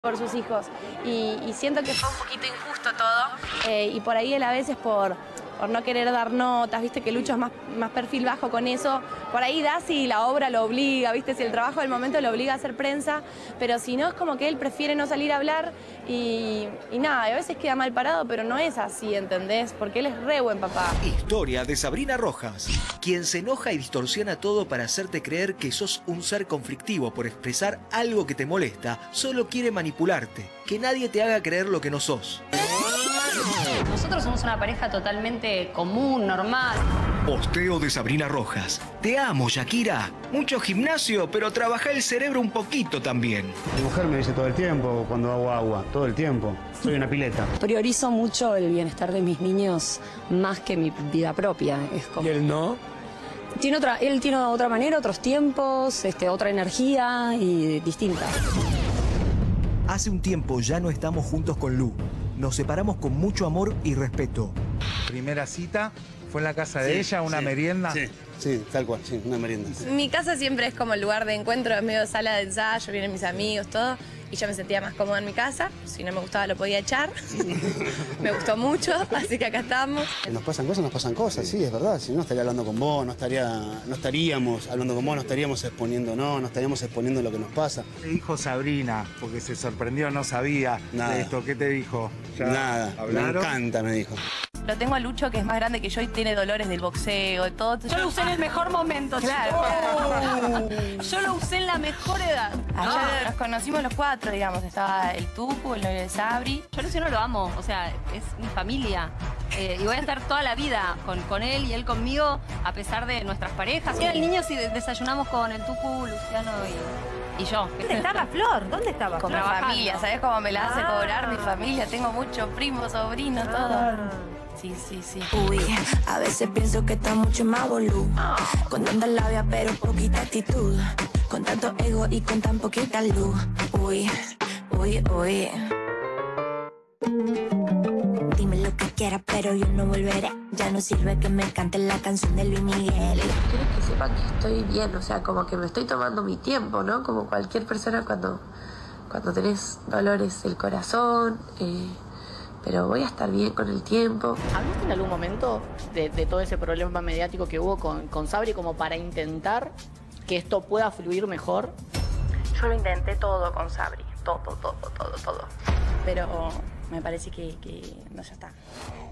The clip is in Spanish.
por sus hijos y siento que fue un poquito injusto todo y por ahí él a veces por no querer dar notas, viste que Lucho es más perfil bajo con eso, por ahí da si la obra lo obliga, viste, si el trabajo del momento lo obliga a hacer prensa, pero si no es como que él prefiere no salir a hablar y nada, y a veces queda mal parado, pero no es así, ¿entendés? Porque él es re buen papá. Historia de Sabrina Rojas, quien se enoja y distorsiona todo para hacerte creer que sos un ser conflictivo por expresar algo que te molesta, solo quiere manipularte, que nadie te haga creer lo que no sos. Nosotros somos una pareja totalmente común, normal. Posteo de Sabrina Rojas. Te amo, Shakira. Mucho gimnasio, pero trabaja el cerebro un poquito también. Mi mujer me dice todo el tiempo cuando hago agua, todo el tiempo. Soy una pileta. Priorizo mucho el bienestar de mis niños más que mi vida propia. Es como... ¿Y él no? Él tiene otra manera, otros tiempos, otra energía y distinta. Hace un tiempo ya no estamos juntos con Lu. Nos separamos con mucho amor y respeto. Primera cita fue en la casa de ella, una merienda. Sí, tal cual, sí, una merienda. Mi casa siempre es como el lugar de encuentro, es medio sala de ensayo, vienen mis amigos, todo. Y yo me sentía más cómoda en mi casa. Si no me gustaba lo podía echar. Me gustó mucho, así que acá estamos. Nos pasan cosas, sí, es verdad. Si no, estaría hablando con vos, no estaríamos hablando con vos, no estaríamos exponiendo, no estaríamos exponiendo lo que nos pasa. ¿Qué dijo Sabrina? Porque se sorprendió, no sabía de esto. ¿Qué te dijo? Nada, ¿hablaron? me encanta, me dijo. Lo tengo a Lucho, que es más grande que yo y tiene dolores del boxeo, de todo. Yo lo usé en el mejor momento. Claro. Yo lo usé en la mejor edad. Ayer nos conocimos los cuatro, digamos. Estaba el Tucu, el novio de Sabri. Yo a Luciano lo amo, o sea, es mi familia. Y voy a estar toda la vida con él y él conmigo, a pesar de nuestras parejas. Era el niño si desayunamos con el Tucu, Luciano y yo. ¿Dónde estaba Flor? ¿Dónde estaba Con Flor? mi familia, ¿sabes cómo me la hace cobrar mi familia? Tengo muchos primos, sobrinos, todo. Sí. Uy, a veces pienso que está mucho más bolú. Con tanta labia pero poquita actitud. Con tanto ego y con tan poquita luz. Uy. Dime lo que quieras pero yo no volveré. Ya no sirve que me cante la canción de Luis Miguel. Quiero que sepan que estoy bien, o sea, como que me estoy tomando mi tiempo, ¿no? Como cualquier persona cuando tenés dolores del corazón, pero voy a estar bien con el tiempo. ¿Hablaste en algún momento de todo ese problema mediático que hubo con Sabri como para intentar que esto pueda fluir mejor? Yo lo intenté todo con Sabri, todo. Pero me parece que no, ya está.